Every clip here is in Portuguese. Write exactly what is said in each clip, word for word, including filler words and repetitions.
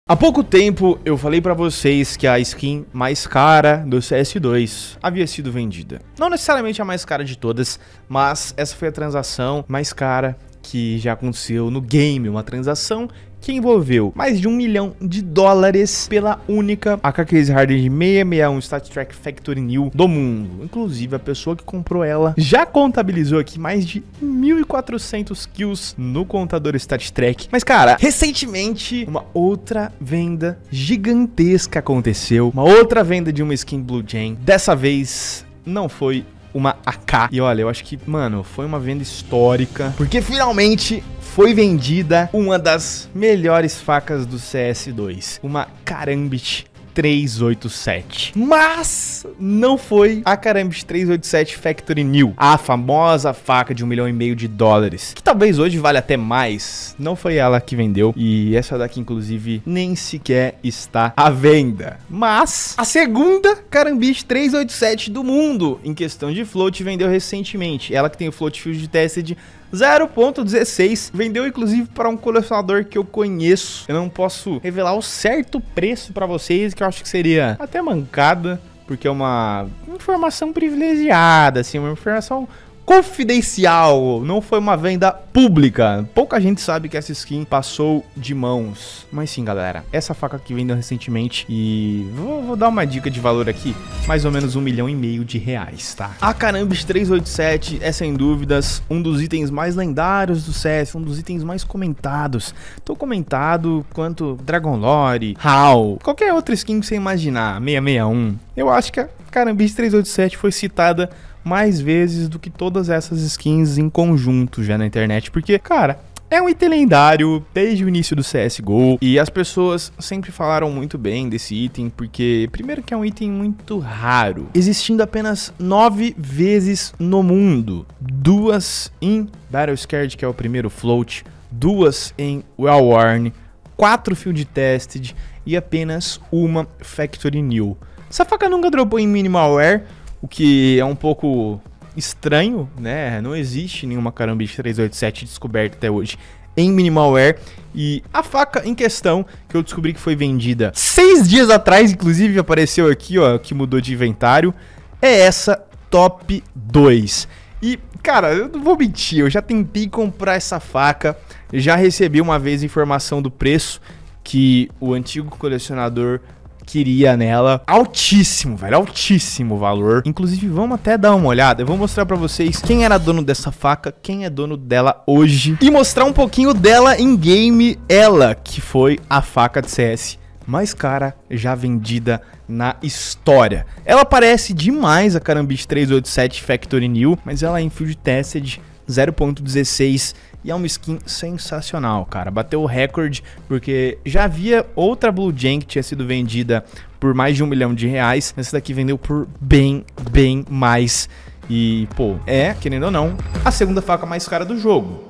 Há pouco tempo eu falei pra vocês que a skin mais cara do C S dois havia sido vendida. Não necessariamente a mais cara de todas, mas essa foi a transação mais cara que já aconteceu no game. Uma transação que envolveu mais de um milhão de dólares pela única A K Case Hardened seiscentos e sessenta e um StatTrak Factory New do mundo. Inclusive, a pessoa que comprou ela já contabilizou aqui mais de mil e quatrocentos kills no contador StatTrak. Mas, cara, recentemente, uma outra venda gigantesca aconteceu. Uma outra venda de uma skin Blue Jay. Dessa vez, não foi uma A K. E olha, eu acho que, mano, foi uma venda histórica, porque finalmente foi vendida uma das melhores facas do C S dois, uma Karambit trezentos e oitenta e sete. Mas não foi a Karambit trezentos e oitenta e sete Factory New, a famosa faca de um milhão e meio de dólares, que talvez hoje vale até mais. Não foi ela que vendeu, e essa daqui, inclusive, nem sequer está à venda. Mas a segunda Karambit trezentos e oitenta e sete do mundo, em questão de float, vendeu recentemente. Ela que tem o float field tested zero ponto dezesseis, vendeu inclusive para um colecionador que eu conheço. Eu não posso revelar o certo preço para vocês, que eu acho que seria até mancada, porque é uma informação privilegiada, assim, uma informação confidencial, não foi uma venda pública. Pouca gente sabe que essa skin passou de mãos. Mas sim, galera, essa faca aqui vendeu recentemente e vou, vou dar uma dica de valor aqui, mais ou menos um milhão e meio de reais, tá? A Karambit trezentos e oitenta e sete é, sem dúvidas, um dos itens mais lendários do C S, um dos itens mais comentados. Tô comentado quanto Dragon Lore, HAL, qualquer outra skin que você imaginar, seiscentos e sessenta e um. Eu acho que a Karambit trezentos e oitenta e sete foi citada mais vezes do que todas essas skins em conjunto já na internet, porque, cara, é um item lendário desde o início do C S G O e as pessoas sempre falaram muito bem desse item, porque primeiro que é um item muito raro, existindo apenas nove vezes no mundo, duas em Battlescarred, que é o primeiro float, duas em Well-Worn, quatro field tested e apenas uma Factory New. Essa faca nunca dropou em Minimal Wear, o que é um pouco estranho, né? Não existe nenhuma Karambit trezentos e oitenta e sete descoberta até hoje em Minimal Wear. E a faca em questão, que eu descobri que foi vendida seis dias atrás, inclusive apareceu aqui, ó, que mudou de inventário, é essa Top dois. E, cara, eu não vou mentir, eu já tentei comprar essa faca, já recebi uma vez informação do preço que o antigo colecionador queria nela, altíssimo, velho, altíssimo valor. Inclusive, vamos até dar uma olhada, eu vou mostrar pra vocês quem era dono dessa faca, quem é dono dela hoje, e mostrar um pouquinho dela em game, ela que foi a faca de C S mais cara já vendida na história. Ela parece demais a Karambit trezentos e oitenta e sete Factory New, mas ela é em field tested zero ponto dezesseis e é uma skin sensacional, cara. Bateu o recorde porque já havia outra Blue Jay que tinha sido vendida por mais de um milhão de reais. Essa daqui vendeu por bem, bem mais. E, pô, é, querendo ou não, a segunda faca mais cara do jogo.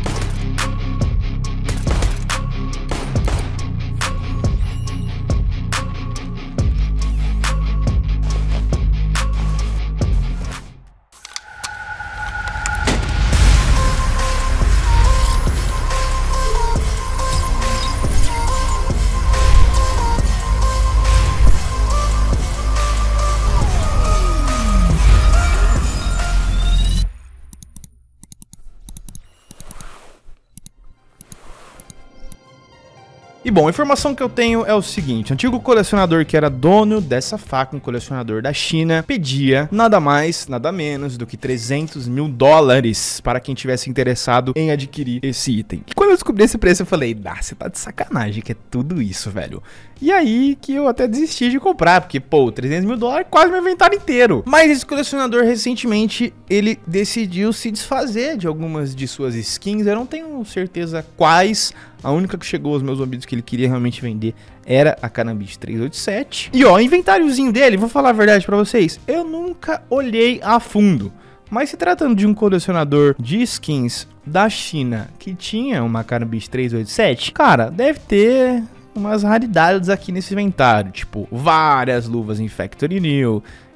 E bom, a informação que eu tenho é o seguinte: o antigo colecionador que era dono dessa faca, um colecionador da China, pedia nada mais, nada menos do que trezentos mil dólares para quem tivesse interessado em adquirir esse item. E quando eu descobri esse preço, eu falei, ah, você tá de sacanagem, que é tudo isso, velho. E aí que eu até desisti de comprar, porque, pô, trezentos mil dólares é quase meu inventário inteiro. Mas esse colecionador, recentemente, ele decidiu se desfazer de algumas de suas skins. Eu não tenho certeza quais. A única que chegou aos meus ouvidos que ele queria realmente vender era a Karambit trezentos e oitenta e sete. E ó, o inventáriozinho dele, vou falar a verdade pra vocês, eu nunca olhei a fundo. Mas se tratando de um colecionador de skins da China que tinha uma Karambit trezentos e oitenta e sete, cara, deve ter umas raridades aqui nesse inventário, tipo várias luvas em Factory New,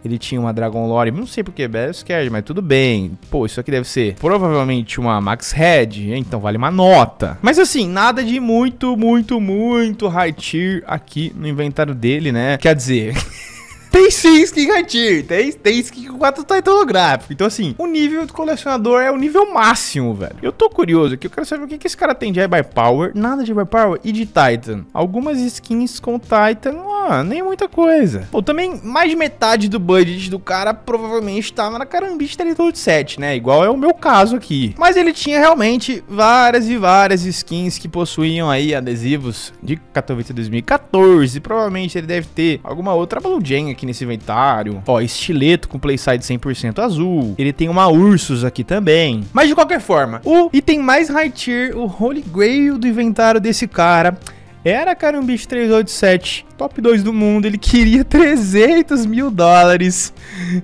ele tinha uma Dragon Lore, não sei porque Bellscard, mas tudo bem. Pô, isso aqui deve ser provavelmente uma Max Head, então vale uma nota. Mas assim, nada de muito, muito, muito high tier aqui no inventário dele, né? Quer dizer... Tem sim skin high tier, tem, tem skin com quatro Titan holográfico. Então assim, o nível do colecionador é o nível máximo, velho. Eu tô curioso aqui, eu quero saber o que, que esse cara tem de High Power, nada de High Power e de Titan. Algumas skins com Titan, ah, nem muita coisa. Pô, também mais de metade do budget do cara provavelmente tava na Karambit três oito sete, né? Igual é o meu caso aqui. Mas ele tinha realmente várias e várias skins que possuíam aí adesivos de Katowice dois mil e quatorze. Provavelmente ele deve ter alguma outra Blue Jam aqui nesse inventário. Ó, estileto com playside cem por cento azul. Ele tem uma Ursus aqui também. Mas de qualquer forma, o item mais high tier, o Holy Grail do inventário desse cara, era a Karambit três oito sete, top dois do mundo. Ele queria trezentos mil dólares.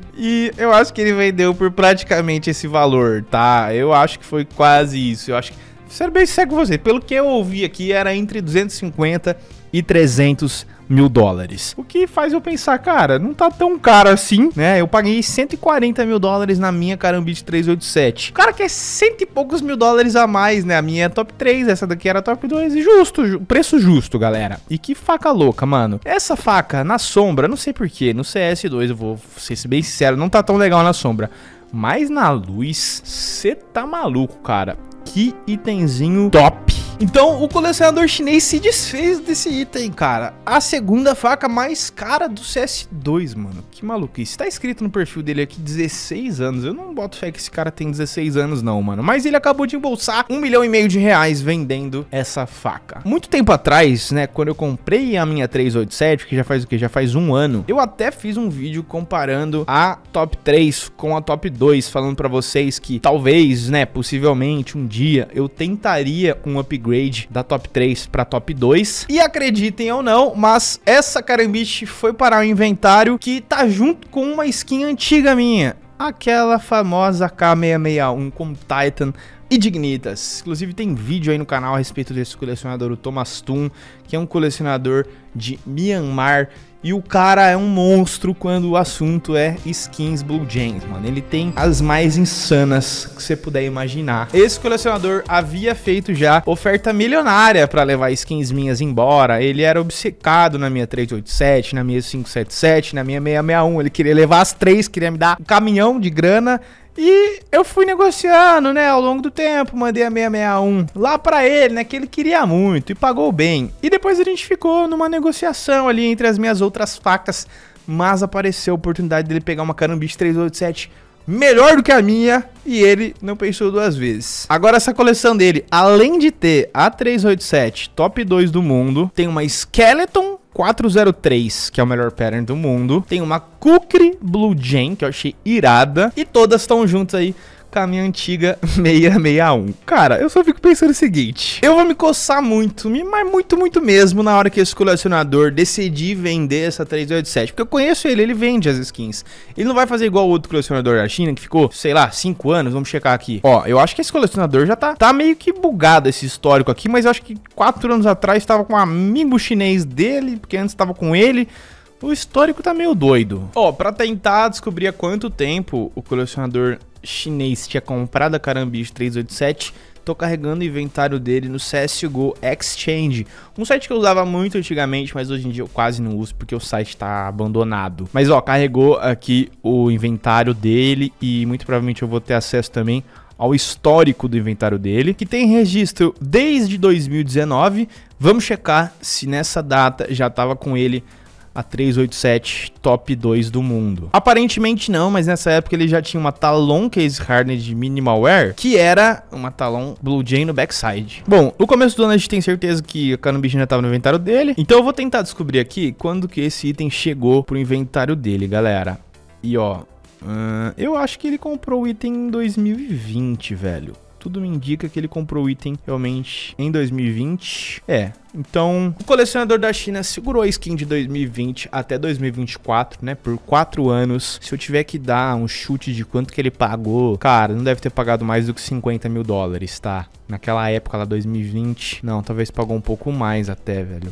E eu acho que ele vendeu por praticamente esse valor, tá? Eu acho que foi quase isso. Eu acho que, ser bem sincero com você, pelo que eu ouvi aqui, era entre duzentos e cinquenta e trezentos mil dólares. O que faz eu pensar, cara, não tá tão caro assim, né? Eu paguei cento e quarenta mil dólares na minha Karambit três oito sete. O cara quer cento e poucos mil dólares a mais, né? A minha é top três, essa daqui era top dois. E justo, ju preço justo, galera. E que faca louca, mano. Essa faca na sombra, não sei porquê, no C S dois, eu vou ser bem sincero, não tá tão legal na sombra. Mas na luz, cê tá maluco, cara. Que itemzinho top. Então o colecionador chinês se desfez desse item, cara. A segunda faca mais cara do C S dois, mano. Que maluquice. Tá escrito no perfil dele aqui dezesseis anos. Eu não boto fé que esse cara tem dezesseis anos não, mano. Mas ele acabou de embolsar um milhão e meio de reais vendendo essa faca. Muito tempo atrás, né, quando eu comprei a minha três oito sete, que já faz o que? Já faz um ano. Eu até fiz um vídeo comparando a top três com a top dois, falando pra vocês que talvez, né, possivelmente um dia eu tentaria um upgrade da top três para top dois. E acreditem ou não, mas essa Karambit foi parar o inventário que tá junto com uma skin antiga minha. Aquela famosa K seiscentos e sessenta e um com Titan e Dignitas. Inclusive tem vídeo aí no canal a respeito desse colecionador, o Thomas Toon, que é um colecionador de Myanmar. E o cara é um monstro quando o assunto é skins Blue Gems, mano. Ele tem as mais insanas que você puder imaginar. Esse colecionador havia feito já oferta milionária pra levar skins minhas embora. Ele era obcecado na minha três oito sete, na minha cinco sete sete, na minha seiscentos e sessenta e um. Ele queria levar as três, queria me dar um caminhão de grana. E eu fui negociando, né, ao longo do tempo, mandei a seiscentos e sessenta e um lá pra ele, né, que ele queria muito e pagou bem. E depois a gente ficou numa negociação ali entre as minhas outras facas, mas apareceu a oportunidade dele pegar uma Karambit três oito sete melhor do que a minha e ele não pensou duas vezes. Agora essa coleção dele, além de ter a três oito sete top dois do mundo, tem uma Skeleton quatro zero três, que é o melhor pattern do mundo. Tem uma Kukri Blue Jam, que eu achei irada. E todas estão juntas aí com a minha antiga seiscentos e sessenta e um. Cara, eu só fico pensando o seguinte. Eu vou me coçar muito, mas muito, muito mesmo, na hora que esse colecionador decidir vender essa três oito sete. Porque eu conheço ele, ele vende as skins. Ele não vai fazer igual o outro colecionador da China, que ficou, sei lá, cinco anos. Vamos checar aqui. Ó, eu acho que esse colecionador já tá, tá meio que bugado esse histórico aqui. Mas eu acho que quatro anos atrás tava com um amigo chinês dele, porque antes tava com ele. O histórico tá meio doido. Ó, pra tentar descobrir há quanto tempo o colecionador chinês tinha comprado a Karambit três oito sete, tô carregando o inventário dele no C S G O Exchange, um site que eu usava muito antigamente, mas hoje em dia eu quase não uso porque o site tá abandonado. Mas ó, carregou aqui o inventário dele e muito provavelmente eu vou ter acesso também ao histórico do inventário dele, que tem registro desde dois mil e dezenove. Vamos checar se nessa data já tava com ele a três oito sete top dois do mundo. Aparentemente não, mas nessa época ele já tinha uma Talon Case Hardened de Minimal Wear, que era uma Talon Blue Jam no backside. Bom, no começo do ano a gente tem certeza que a Karambit já estava no inventário dele, então eu vou tentar descobrir aqui quando que esse item chegou pro inventário dele, galera. E ó, uh, eu acho que ele comprou o item em dois mil e vinte, velho. Tudo me indica que ele comprou o item realmente em dois mil e vinte. É, então o colecionador da China segurou a skin de dois mil e vinte até dois mil e vinte e quatro, né? Por quatro anos. Se eu tiver que dar um chute de quanto que ele pagou, cara, não deve ter pagado mais do que cinquenta mil dólares, tá? Naquela época lá, dois mil e vinte, não, talvez pagou um pouco mais até, velho.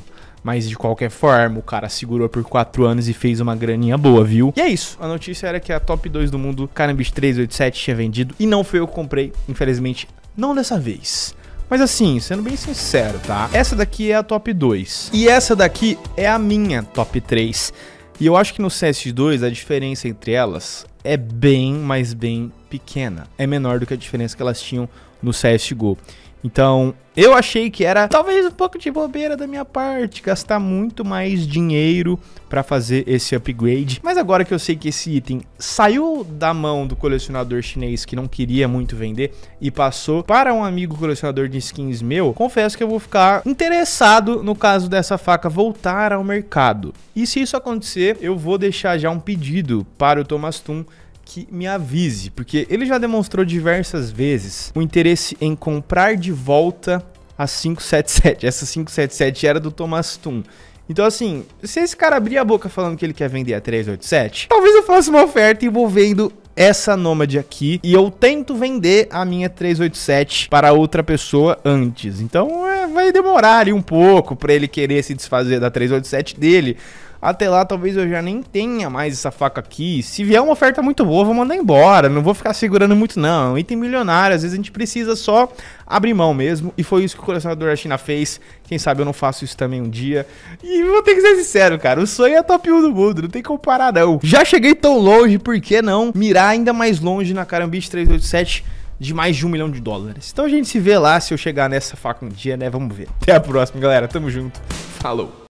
Mas de qualquer forma, o cara segurou por quatro anos e fez uma graninha boa, viu? E é isso. A notícia era que a top dois do mundo, Karambit trezentos e oitenta e sete, tinha vendido. E não foi eu que comprei, infelizmente, não dessa vez. Mas assim, sendo bem sincero, tá? Essa daqui é a top dois. E essa daqui é a minha top três. E eu acho que no C S dois a diferença entre elas é bem, mas bem pequena. É menor do que a diferença que elas tinham no C S G O. Então, eu achei que era talvez um pouco de bobeira da minha parte, gastar muito mais dinheiro para fazer esse upgrade. Mas agora que eu sei que esse item saiu da mão do colecionador chinês que não queria muito vender e passou para um amigo colecionador de skins meu, confesso que eu vou ficar interessado no caso dessa faca voltar ao mercado. E se isso acontecer, eu vou deixar já um pedido para o Thomas Tum que me avise, porque ele já demonstrou diversas vezes o interesse em comprar de volta a cinco sete sete. Essa cinco sete sete era do Thomas Tum. Então assim, se esse cara abrir a boca falando que ele quer vender a trezentos e oitenta e sete, talvez eu faça uma oferta envolvendo essa Nomad aqui e eu tento vender a minha trezentos e oitenta e sete para outra pessoa antes. Então é, vai demorar ali um pouco para ele querer se desfazer da trezentos e oitenta e sete dele. Até lá, talvez eu já nem tenha mais essa faca aqui. Se vier uma oferta muito boa, eu vou mandar embora. Não vou ficar segurando muito, não. É um item milionário. Às vezes a gente precisa só abrir mão mesmo. E foi isso que o colecionador da China fez. Quem sabe eu não faço isso também um dia. E vou ter que ser sincero, cara. O sonho é top um do mundo. Não tem como parar, não. Já cheguei tão longe, por que não mirar ainda mais longe na Karambit trezentos e oitenta e sete de mais de um milhão de dólares? Então a gente se vê lá se eu chegar nessa faca um dia, né? Vamos ver. Até a próxima, galera. Tamo junto. Falou.